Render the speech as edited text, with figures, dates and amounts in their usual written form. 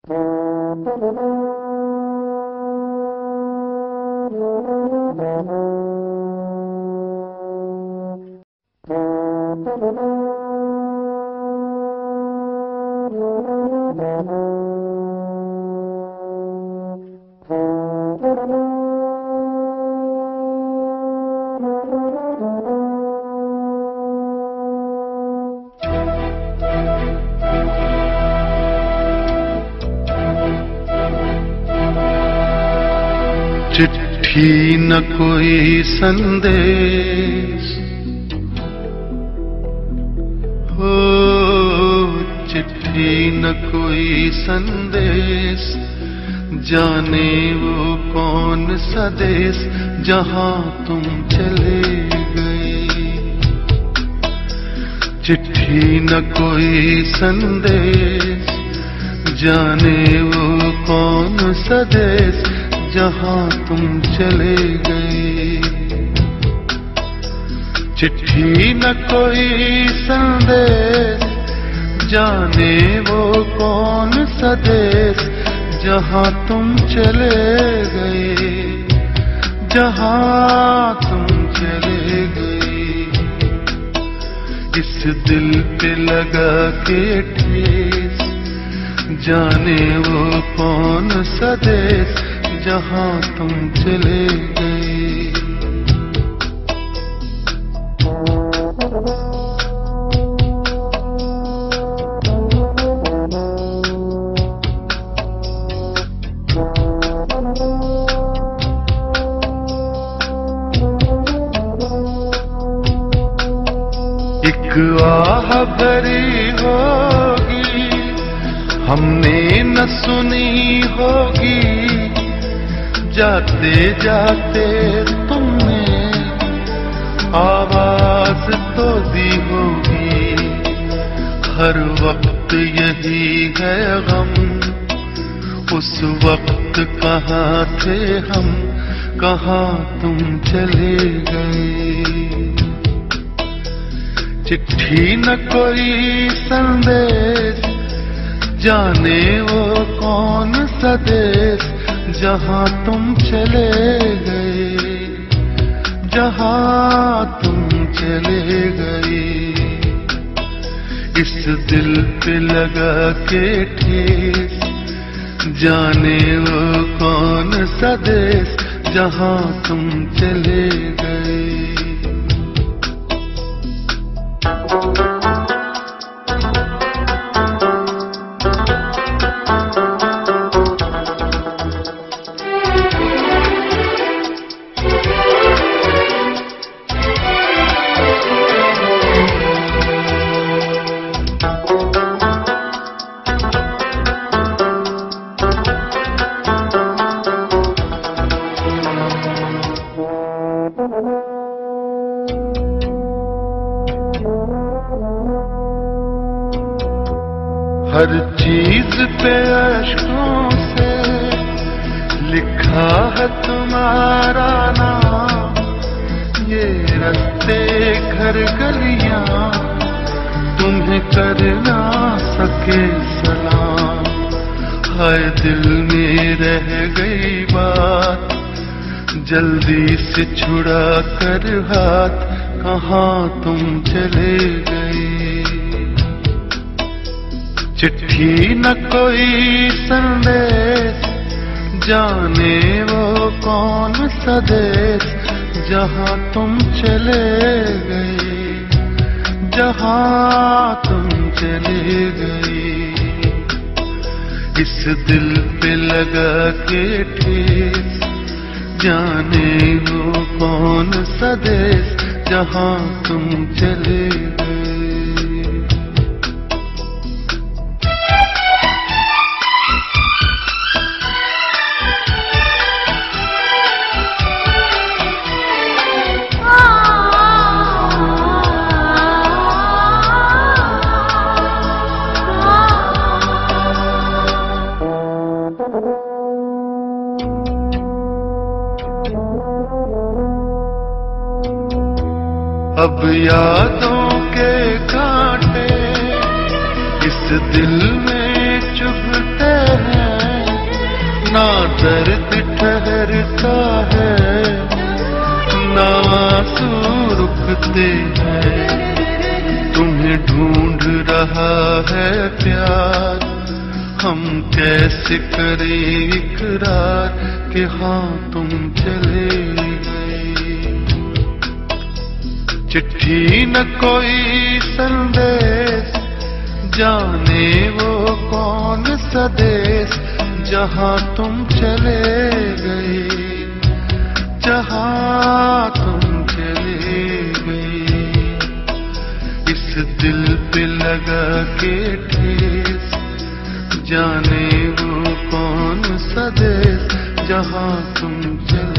चिट्ठी न कोई संदेश हो, चिट्ठी न कोई संदेश, जाने वो कौन सा देश जहां तुम चले गए। चिट्ठी न कोई संदेश, जाने वो कौन सा देश जहां तुम चले गए। चिट्ठी न कोई संदेश, जाने वो कौन सा देश जहां तुम चले गए, जहां तुम चले गए। इस दिल पे लगा के ठेस, जाने वो कौन सा देश जहां तुम चले गए। एक आह भरी होगी, हमने न सुनी होगी, जाते जाते तुमने आवाज तो दी होगी। हर वक्त यही है गम, उस वक्त कहाँ थे हम, कहाँ तुम चले गए। चिट्ठी न कोई संदेश, जाने वो कौन सा देश जहां तुम चले गए, जहां तुम चले गए। इस दिल पे लगा के ठेस, जाने वो कौन सा देश जहां तुम चले गए। हर चीज पे अश्कों से लिखा है तुम्हारा नाम। ये रास्ते घर गलियां तुम्हें कर ना सके सलाम। हाय दिल में रह गई बात, जल्दी से छुड़ा कर हाथ, कहाँ तुम चले गए। चिट्ठी न कोई संदेश, जाने वो कौन सा देश जहां तुम चले गए, जहां तुम चले गए। इस दिल पे लगा के ठेस, जाने वो कौन सा देश जहां तुम चले गए। अब यादों के कांटे इस दिल में चुभते हैं, ना दर्द ठहरता है, ना आंसू रुकते हैं। तुम्हें ढूंढ रहा है प्यार, हम कैसे करें इकरार कि हाँ तुम चले गए। चिट्ठी न कोई संदेश, जाने वो कौन सा देश जहाँ तुम चले गए, जहाँ तुम चले गए। इस दिल पे लगा के ठेस, जाने वो कौन सा देश जहाँ तुम चले